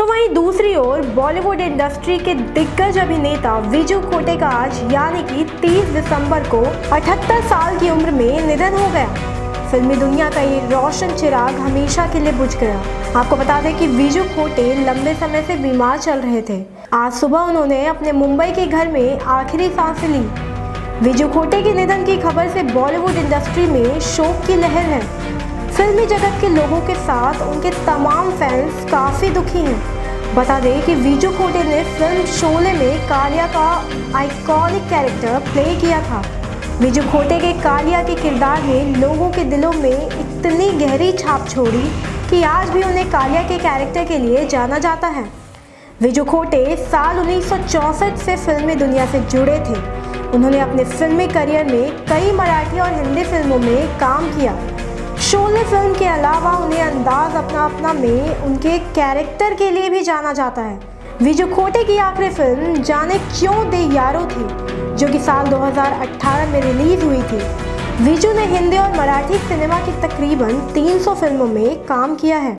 तो वहीं दूसरी ओर बॉलीवुड इंडस्ट्री के दिग्गज अभिनेता विजू खोटे का आज यानी कि 30 दिसंबर को 78 साल की उम्र में निधन हो गया। फिल्मी दुनिया का ये रोशन चिराग हमेशा के लिए बुझ गया। आपको बता दें कि विजू खोटे लंबे समय से बीमार चल रहे थे। आज सुबह उन्होंने अपने मुंबई के घर में आखिरी सांसें ली। विजू खोटे के निधन की खबर से बॉलीवुड इंडस्ट्री में शोक की लहर है। फिल्मी जगत के लोगों के साथ उनके तमाम फैंस काफ़ी दुखी हैं। बता दें कि विजू खोटे ने फिल्म शोले में कालिया का आइकॉनिक कैरेक्टर प्ले किया था। विजू खोटे के कालिया के किरदार ने लोगों के दिलों में इतनी गहरी छाप छोड़ी कि आज भी उन्हें कालिया के कैरेक्टर के लिए जाना जाता है। विजू खोटे साल 1964 से फिल्मी दुनिया से जुड़े थे। उन्होंने अपने फिल्मी करियर में कई मराठी और हिंदी फिल्मों में काम किया। शोले फिल्म के अलावा उन्हें अंदाज अपना अपना में उनके कैरेक्टर के लिए भी जाना जाता है। विजू खोटे की आखिरी फिल्म जाने क्यों दे यारो थी, जो कि साल 2018 में रिलीज हुई थी। विजू ने हिंदी और मराठी सिनेमा की तकरीबन 300 फिल्मों में काम किया है।